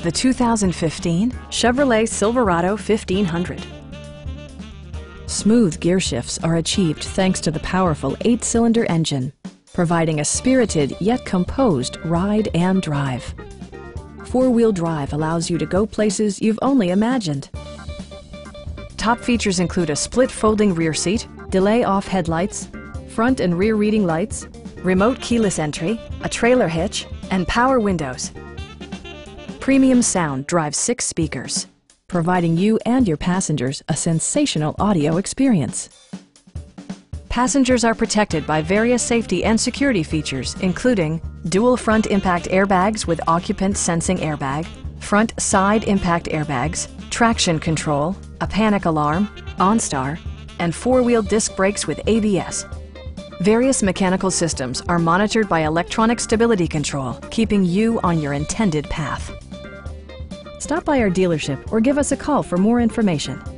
the 2015 Chevrolet Silverado 1500. Smooth gear shifts are achieved thanks to the powerful 8-cylinder engine, providing a spirited yet composed ride and drive. Four-wheel drive allows you to go places you've only imagined. Top features include a split folding rear seat, delay-off headlights, front and rear reading lights, remote keyless entry, a trailer hitch, and power windows. Premium sound drives 6 speakers, providing you and your passengers a sensational audio experience. Passengers are protected by various safety and security features, including dual front impact airbags with occupant sensing airbag, front side impact airbags, traction control, a panic alarm, OnStar, and 4-wheel disc brakes with ABS. Various mechanical systems are monitored by electronic stability control, keeping you on your intended path. Stop by our dealership or give us a call for more information.